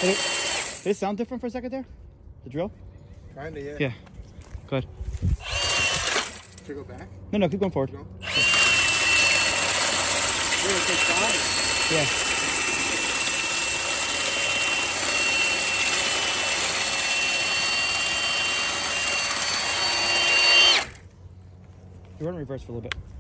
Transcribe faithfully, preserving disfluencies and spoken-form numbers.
Did it, did it sound different for a second there? The drill? Kinda, yeah. Yeah. Go ahead. Should I go back? No, no, keep going forward. Keep going? Yeah. Yeah. You run in reverse for a little bit.